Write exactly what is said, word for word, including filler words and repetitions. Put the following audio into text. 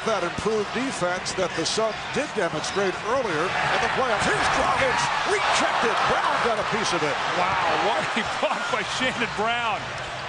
that improved defense that the Suns did demonstrate earlier in the playoffs. Here's Dragic, rejected. Brown got a piece of it. Wow, what a block by Shannon Brown.